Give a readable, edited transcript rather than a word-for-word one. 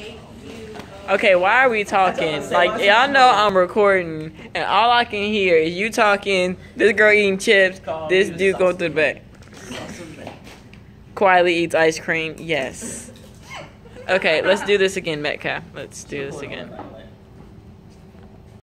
Okay, why are we talking? Like, y'all know I'm recording, and all I can hear is you talking, this girl eating chips, this dude going to the back. Quietly eats ice cream, yes. Okay, let's do this again, Metcalf. Let's do this again.